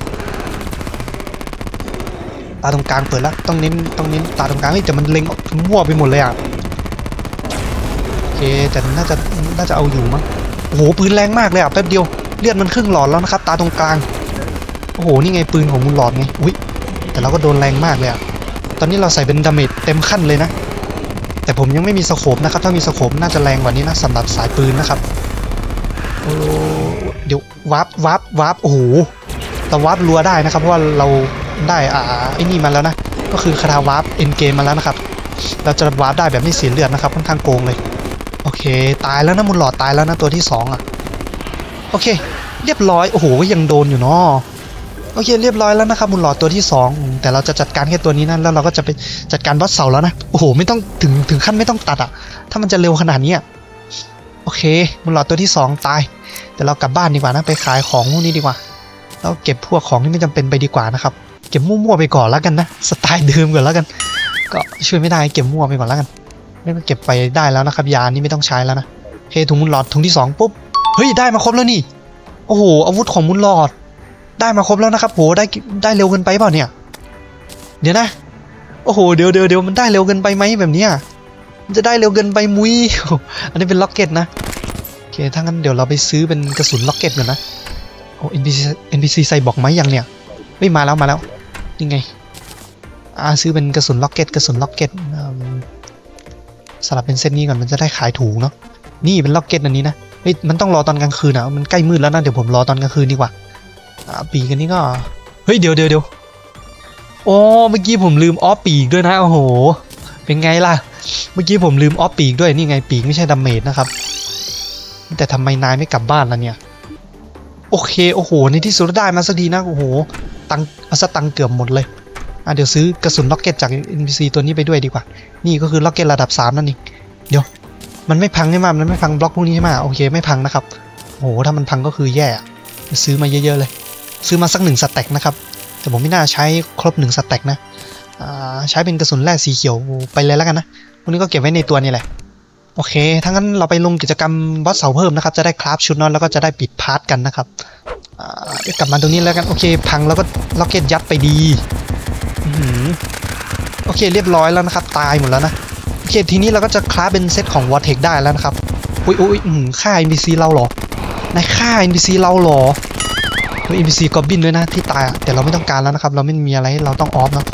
ตาตรงกลางเปิดแล้วต้องเน้นตาตรงกลางแต่มันเล็งมั่วไปหมดเลยโอเคแต่น่าจะเอาอยู่มั้งโอ้โหปืนแรงมากเลยแป๊บเดียวเลือดมันครึ่งหลอดแล้วนะครับตาตรงกลางโอ้โหนี่ไงปืนของมูลหลอดไงอุ้ยแต่เราก็โดนแรงมากเลยตอนนี้เราใส่เป็นดาเมจเต็มขั้นเลยนะแต่ผมยังไม่มีสโคปนะครับถ้ามีสโคปน่าจะแรงกว่านี้นะสำหรับสายปืนนะครับโอ้เดี๋ยววาร์ปโอ้โหเราวาร์ปรัวได้นะครับเพราะว่าเราได้ไอ้นี่มาแล้วนะก็คือคาถาวาร์ปเอ็นเกมมาแล้วนะครับเราจะวาร์ปได้แบบไม่เสียเลือดนะครับค่อนข้างโกงเลยโอเคตายแล้วนะมูลหลอดตายแล้วนะตัวที่2โอเคเรียบร้อยโอ้โหยังโดนอยู่เนาะโอเคเรียบร้อยแล้วนะครับมูลหลอดตัวที่2แต่เราจะจัดการแค่ตัวนี้นั่นแล้วเราก็จะไปจัดการบอสเสาแล้วนะโอ้โหไม่ต้องถึงขั้นไม่ต้องตัดถ้ามันจะเร็วขนาดนี้โอเคมูลหลอดตัวที่2ตายแต่เรากลับบ้านดีกว่านะไปขายของพวกนี้ดีกว่าแล้วเก็บพวกของที่ไม่จำเป็นไปดีกว่านะครับเก็บมั่วๆไปก่อนแล้วกันนะสไตล์เดิมก่อนแล้วกันก็ช่วยไม่ได้เก็บมั่วไปก่อนแล้วกันไม่ต้องเก็บไปได้แล้วนะครับยานี้ไม่ต้องใช้แล้วนะโอเคถุงมูลหลอดถุงที่2ปุ๊บเฮ้ยได้มาครบแล้วนี่โอ้โหอาวุธของมูลหลอดได้มาครบแล้วนะครับโหได้เร็วเกินไปเปล่าเนี่ยเดี๋ยวนะโอ้โหเดี๋ยวมันได้เร็วเกินไปไหมแบบนี้มันจะได้เร็วเกินไปมุ้ยอันนี้เป็นล็อกเก็ตนะโอเคถ้างั้นเดี๋ยวเราไปซื้อเป็นกระสุนล็อกเก็ตก่อนนะโอ้ NPC ใส่บอกไหมยังเนี่ยไม่มาแล้วนี่ไงซื้อเป็นกระสุนล็อกเก็ตสลับเป็นเซตนี้ก่อนมันจะได้ขายถูกเนาะนี่เป็นล็อกเก็ตอันนี้นะเฮ้ยมันต้องรอตอนกลางคืนมันใกล้มืดแล้วนะเดี๋ยวผมรอตอนกลางคืนดีกว่าปีกันนี้ก็เฮ้ยเดี๋ยวโอ้เมื่อกี้ผมลืมออฟปีกด้วยนะโอ้โหเป็นไงล่ะเมื่อกี้ผมลืมออฟปีกด้วยนี่ไงปีกไม่ใช่ดาเมจนะครับแต่ทำไมนายไม่กลับบ้านล่ะเนี่ยโอเคโอ้โหในที่สุดได้มาสักทีนะโอ้โหตังเกือบหมดเลยเดี๋ยวซื้อกระสุนล็อกเก็ตจาก NPC ตัวนี้ไปด้วยดีกว่านี่ก็คือล็อกเก็ตระดับ3นั่นเองเดี๋ยวมันไม่พังใช่ไหมมันไม่พังบล็อกพวกนี้ใช่ไหมโอเคไม่พังนะครับโอ้โหถ้ามันพังก็คือแย่ซื้อมาเยอะๆเลยซื้อมาสัก1สแต็กนะครับแต่ผมไม่น่าใช้ครบ1สแต็กนะใช้เป็นกระสุนแร่สีเขียวไปเลยแล้วกันนะพวกนี้ก็เก็บไว้ในตัวนี่แหละโอเคถ้างั้นเราไปลงกิจกรรมบอสเสาเพิ่มนะครับจะได้คราฟชุดนอนแล้วก็จะได้ปิดพาร์ทกันนะครับกลับมาตรงนี้แล้วกันโอเคพังแล้วก็ล็อกเก็ตยัดไปดีโอเคเรียบร้อยแล้วนะครับตายหมดแล้วนะโอเคทีนี้เราก็จะคราฟเป็นเซตของวอร์เทกได้แล้วนะครับอุ้ยฆ่า NPC เราหรอนายฆ่า NPC เราหรอNPC กอบบินด้วยนะที่ตายแต่เราไม่ต้องการแล้วนะครับเราไม่มีอะไรเราต้องออฟเนาะ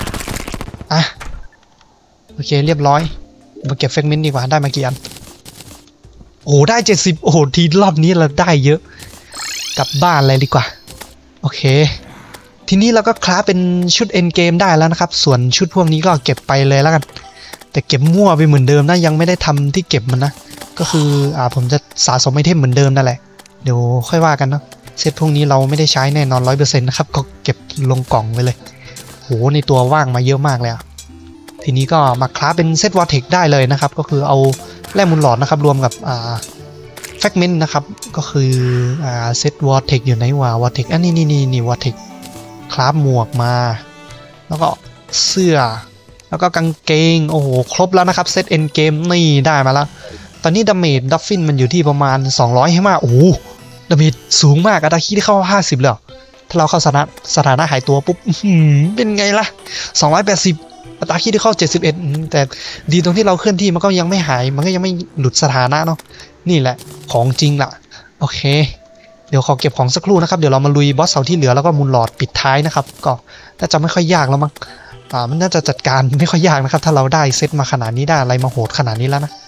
โอเคเรียบร้อยมาเก็บเฟกเมนต์ดีกว่าได้มากี่อันโอ้ได้70โอ้ทีรอบนี้เราได้เยอะกลับบ้านเลยดีกว่าโอเคทีนี้เราก็คราฟเป็นชุดเอ็นเกมได้แล้วนะครับส่วนชุดพวกนี้ก็เก็บไปเลยแล้วกันแต่เก็บมั่วไปเหมือนเดิมนะยังไม่ได้ทำที่เก็บมันนะก็คือผมจะสะสมไอเทมเหมือนเดิมนั่นแหละเดี๋ยวค่อยว่ากันเนาะเซตพวกนี้เราไม่ได้ใช้แน่นอน 100% นะครับก็เก็บลงกล่องไปเลยโหในตัวว่างมาเยอะมากเลยทีนี้ก็มาคราฟเป็นเซตวอร์เทกได้เลยนะครับก็คือเอาแร่มูลหลอดนะครับรวมกับแฟกเมนต์นะครับก็คือเซตวอร์เทกอยู่ไหนวะวอร์เทกนี่วอร์เทกคราฟหมวกมาแล้วก็เสื้อแล้วก็กางเกงโอ้โหครบแล้วนะครับเซตเอ็นเกมนี่ได้มาแล้วตอนนี้ดาเมจดัฟฟินมันอยู่ที่ประมาณ200ให้มากโอ้ดาเมจสูงมากอาตาคิที่เข้า50เลยถ้าเราเข้าสถานะหายตัวปุ๊บเป็นไงล่ะ280อัตราคิที่เข้า71แต่ดีตรงที่เราเคลื่อนที่มันก็ยังไม่หายมันก็ยังไม่หลุดสถานะเนาะนี่แหละของจริงล่ะโอเคเดี๋ยวขอเก็บของสักครู่นะครับเดี๋ยวเรามาลุยบอสเสาที่เหลือแล้วก็มูลหลอดปิดท้ายนะครับก็น่าจะไม่ค่อยยากแล้วมั้งมันน่าจะจัดการไม่ค่อยยากนะครับถ้าเราได้เซตมาขนาดนี้ได้อะไรมาโหดขนาดนี้แล้วนะ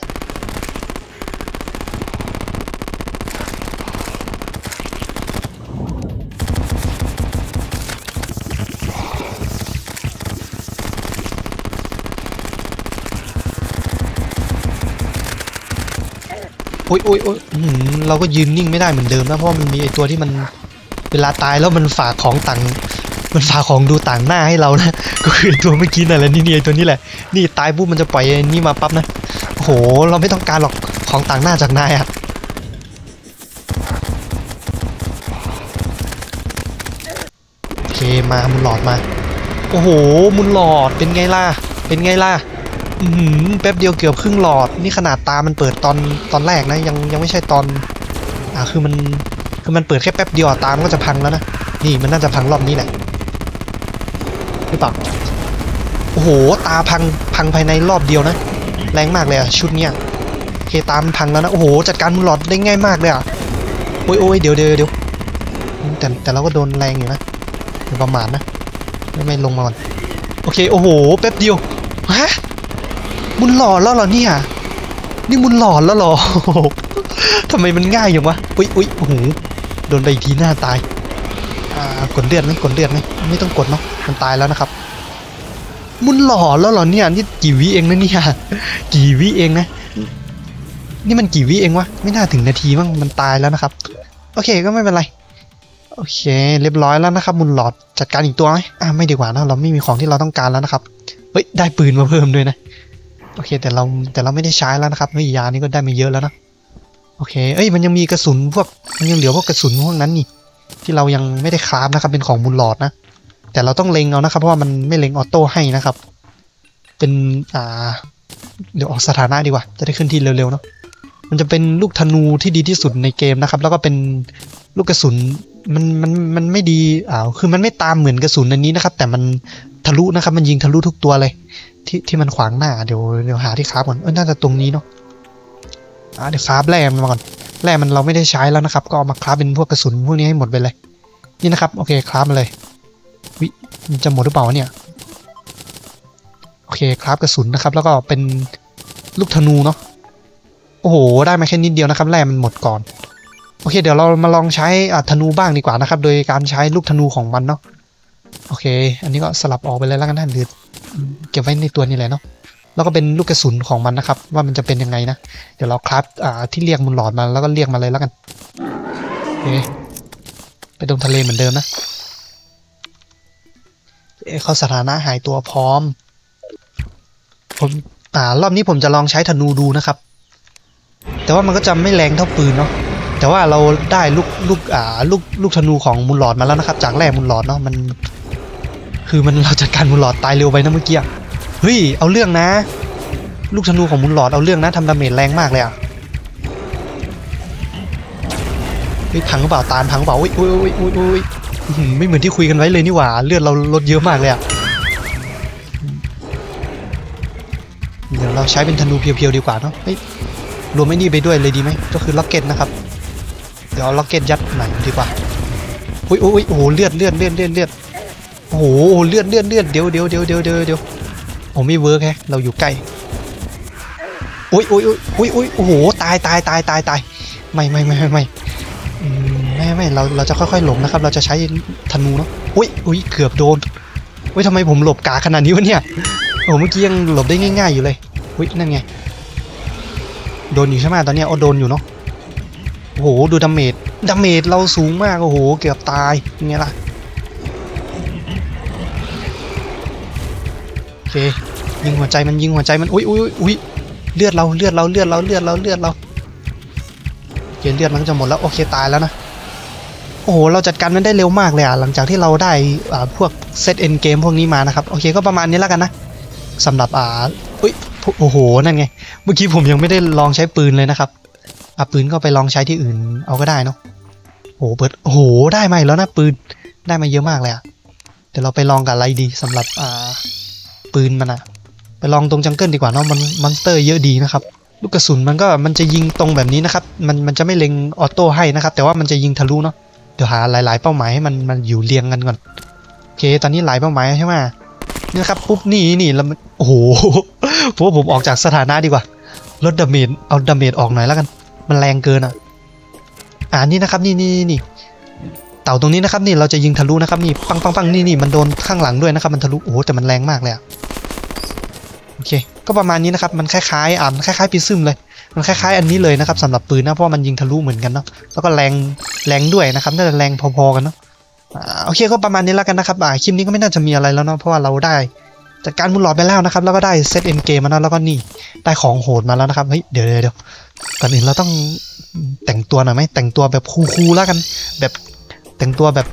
โอ้ยโอ้ยโอ้ยเราก็ยืนนิ่งไม่ได้เหมือนเดิมนะเพราะมันมีไอตัวที่มันเวลาตายแล้วมันฝากของต่างมันฝากของดูต่างหน้าให้เรานะก็คือตัวเมื่อกี้นั่นแหละนี่ตัวนี้แหละนี่ตายปุ๊บมันจะปล่อยนี่มาปั๊บนะโอ้โหเราไม่ต้องการหรอกของต่างหน้าจากนายอะโอเคมามุนหลอดมาโอ้โหมุนหลอดเป็นไงล่ะเป็นไงล่ะแป๊บเดียวเกือบครึ่งหลอดนี่ขนาดตามันเปิดตอนแรกนะยังไม่ใช่ตอนคือมันเปิดแค่แป๊บเดียวตามันก็จะพังแล้วนะนี่มันน่าจะพังรอบนี้แหละหรือเปล่าโอ้โหตาพังภายในรอบเดียวนะแรงมากเลยอะชุดเนี้ยโอเคตามพังแล้วนะโอ้โหจัดการมุนหลอดได้ง่ายมากเลยอะโอ้ยเดี๋ยวแต่เราก็โดนแรงอยู่นะอย่าประมาทนะไม่ลงมาก่อนโอเคโอ้โหแป๊บเดียวฮะมุนหลอดแล้วเหรอเนี่ยนี่มุนหลอดแล้วเหรอทำไมมันง่ายอย่างวะอุ้ยโอ้โหโดนไปอีกทีหน้าตายกดเลือดไหมไม่ต้องกดเนาะมันตายแล้วนะครับมุนหลอดแล้วเหรอเนี่ยนี่กี่วิเองนะเนี่ยกี่วิเองนะนี่มันกี่วิเองวะไม่น่าถึงนาทีมั้งมันตายแล้วนะครับโอเคก็ไม่เป็นไรโอเคเรียบร้อยแล้วนะครับมุนหลอดจัดการอีกตัวไหมไม่ดีกว่านะเราไม่มีของที่เราต้องการแล้วนะครับเฮ้ยได้ปืนมาเพิ่มด้วยนะโอเคแต่เราไม่ได้ใช้แล้วนะครับเฮ้ยยานี่ก็ได้มาเยอะแล้วนะโอเคมันยังมีกระสุนมันยังเหลือพวกกระสุนพวกนั้นนี่ที่เรายังไม่ได้คราฟนะครับเป็นของมุนหลอดนะแต่เราต้องเล็งเอานะครับเพราะว่ามันไม่เล็งออโต้ให้นะครับเป็นเดี๋ยวออกสถานะดีกว่าจะได้ขึ้นที่เร็วๆเนาะมันจะเป็นลูกธนูที่ดีที่สุดในเกมนะครับแล้วก็เป็นลูกกระสุนมันไม่ดีคือมันไม่ตามเหมือนกระสุนอันนี้นะครับแต่มันทะลุนะครับมันยิงทะลุทุกตัวเลยที่มันขวางหน้าเดี๋ยวหาที่คราฟก่อนน่าจะตรงนี้เนาะเดี๋ยวคราฟแร่มาก่อนแร่มันเราไม่ได้ใช้แล้วนะครับก็เอามาคราฟเป็นพวกกระสุนพวกนี้ให้หมดไปเลยนี่นะครับโอเคคราฟมาเลยมันจะหมดหรือเปล่าเนี่ยโอเคคราฟกระสุนนะครับแล้วก็เป็นลูกธนูเนาะโอ้โหได้มาแค่นิดเดียวนะครับแร่มันหมดก่อนโอเคเดี๋ยวเรามาลองใช้ธนูบ้างดีกว่านะครับโดยการใช้ลูกธนูของมันเนาะโอเคอันนี้ก็สลับออกไปเลยแล้วกันนะหรือเก็บไว้ในตัวนี้แหละเนาะแล้วก็เป็นลูกกระสุนของมันนะครับว่ามันจะเป็นยังไงนะเดี๋ยวเราคราฟที่เรียกมุนหลอดมาแล้วก็เรียกมาเลยแล้วกันโอเคไปตรงทะเลเหมือนเดิมนะเข้าสถานะหายตัวพร้อมผมรอบนี้ผมจะลองใช้ธนูดูนะครับแต่ว่ามันก็จะไม่แรงเท่าปืนเนาะแต่ว่าเราได้ลูกธนูของมุนหลอดมาแล้วนะครับจากแรกมุนหลอดเนาะมันเราจัดการมุนหลอดตายเร็วไปนะเมื่อกี้เฮ้ยเอาเรื่องนะลูกธนูของมุนหลอดเอาเรื่องนะทำดาเมจแรงมากเลยเฮ้ยพังหรือเปล่าตาลพังหรือเปล่าอุ้ยไม่เหมือนที่คุยกันไว้เลยนี่หว่าเลือดเราลดเยอะมากเลยเดี๋ยวเราใช้เป็นธนูเพียวๆดีกว่าเนาะรวมไอ้นี่ไปด้วยเลยดีไหมก็คือล็อกเก็ตนะครับเดี๋ยวล็อกเก็ตยัดหน่อยดีกว่าอุ้ยโอ้โหเลือดโอ้โหเลือดเดี๋ยวผมไม่เวิร์กแฮะเราอยู่ใกล้อุ้ยโอ้โหตายไม่เราจะค่อยๆหลบนะครับเราจะใช้ธนูเนาะอุ้ยเกือบโดนทำไมผมหลบกาขนาดนี้วะเนี่ยโอ้เมื่อกี้ยังหลบได้ง่ายๆอยู่เลยอุ้ยนั่นไงโดนอยู่ใช่ไหมตอนนี้โดนอยู่เนาะโอ้โหดูดาเมจเราสูงมากโอ้โหเกือบตายยังไงล่ะโอเคยิงหัวใจมันอุ้ยเลือดเราโอเคเลือดมันจะหมดแล้วโอเคตายแล้วนะโอ้โหเราจัดการมันได้เร็วมากเลยหลังจากที่เราได้พวกเซตเอ็นเกมพวกนี้มานะครับโอเคก็ประมาณนี้แล้วกันนะสำหรับโอ้โหนั่นไงเมื่อกี้ผมยังไม่ได้ลองใช้ปืนเลยนะครับปืนก็ไปลองใช้ที่อื่นเอาก็ได้เนาะโอ้โหโอ้โหได้มาอีกแล้วนะปืนได้มาเยอะมากเลยเดี๋ยวเราไปลองกับอะไรดีสำหรับปืนมันไปลองตรงจังเกิลดีกว่าเนาะมันมอนสเตอร์เยอะดีนะครับลูกกระสุนมันจะยิงตรงแบบนี้นะครับมันจะไม่เล็งออโต้ให้นะครับแต่ว่ามันจะยิงทะลุเนาะเดี๋ยวหาหลายๆเป้าหมายให้มันอยู่เรียงกันก่อนโอเคตอนนี้หลายเป้าหมายใช่ไหมนี่นะครับปุ๊บนี่แล้วโอ้โหผมออกจากสถานะดีกว่าลดดาเมจเอาดาเมจออกหน่อยแล้วกันมันแรงเกินนี่นะครับนี่เต่าตรงนี้นะครับนี่เราจะยิงทะลุนะครับนี่ปังนี่มันโดนข้างหลังด้วยนะครับมันทะลุโอ้โหแต่มันแรงมากเลยโอเคก็ประมาณนี้นะครับมันคล้ายๆคล้ายๆปีซึมเลยมันคล้ายๆอันนี้เลยนะครับสำหรับปืนนะเพราะมันยิงทะลุเหมือนกันเนาะแล้วก็แรงด้วยนะครับน่าจะแรงพอๆกันเนาะโอเคก็ประมาณนี้แล้วกันนะครับคลิปนี้ก็ไม่น่าจะมีอะไรแล้วเนาะเพราะว่าเราได้จัดการมูลหลอดไปแล้วนะครับแล้วก็ได้เซตเอ็นเกมมาแล้วก็นี่ได้ของโหดมาแล้วนะครับเฮ้ยเดี๋ยวก่อนอื่นเราต้องแต่งตัวหน่อยไหมแต่งตัวแบบคูลๆแล้วกันแบบแต่งตัวแบบ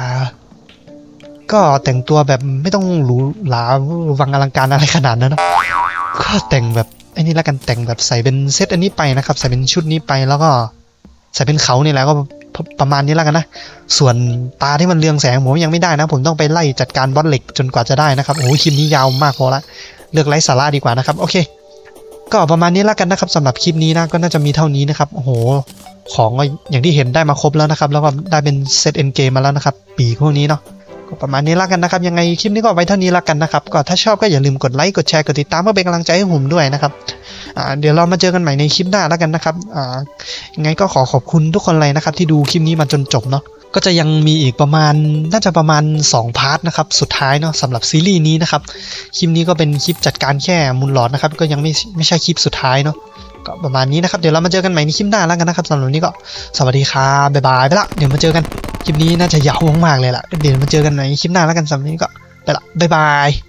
ก็แต่งตัวแบบไม่ต้องหรูหราวังอลังการอะไรขนาดนั้นนะก็แต่งแบบไอ้นี่แล้วกันแต่งแบบใส่เป็นเซตอันนี้ไปนะครับใส่เป็นชุดนี้ไปแล้วก็ใส่เป็นเขานี่แหละก็ประมาณนี้แล้วกันนะส่วนตาที่มันเรืองแสงผมยังไม่ได้นะผมต้องไปไล่จัดการบอสเหล็กจนกว่าจะได้นะครับโอ้คลิปนี้ยาวมากพอละเลือกไร้สาระดีกว่านะครับโอเคก็ประมาณนี้แล้วกันนะครับสำหรับคลิปนี้นะก็น่าจะมีเท่านี้นะครับโอ้โหของก็อย่างที่เห็นได้มาครบแล้วนะครับแล้วก็ได้เป็นเซตเอ็นเกมมาแล้วนะครับปีกพวกนี้เนาะก็ประมาณนี้แล้วกันนะครับยังไงคลิปนี้ก็ไว้เท่านี้แล้วกันนะครับก็ถ้าชอบก็อย่าลืมกดไลค์กดแชร์กดติดตามเพื่อเป็นกำลังใจให้ผมด้วยนะครับเดี๋ยวเรามาเจอกันใหม่ในคลิปหน้าแล้วกันนะครับยังไงก็ขอบคุณทุกคนเลยนะครับที่ดูคลิปนี้มาจนจบเนาะก็จะยังมีอีกประมาณน่าจะประมาณ2พาร์ทนะครับสุดท้ายเนาะสำหรับซีรีส์นี้นะครับคลิปนี้ก็เป็นคลิปจัดการแค่มูลหลอดนะครับก็ยังไม่ใช่คลิปสุดท้ายเนาะก็ประมาณนี้นะครับเดี๋ยวเรามาเจอกันใหม่ในคลิปหน้าแล้วกันนะครับสำหรับวันนี้ก็สวัสดีครับบ๊ายบายไปละเดี๋ยวมาเจอกันคลิปนี้น่าจะยาวมากๆเลยล่ะเดี๋ยวมาเจอกันในคลิปหน้าแล้วกันสำหรับวันนี้ก็ไปละบ๊ายบาย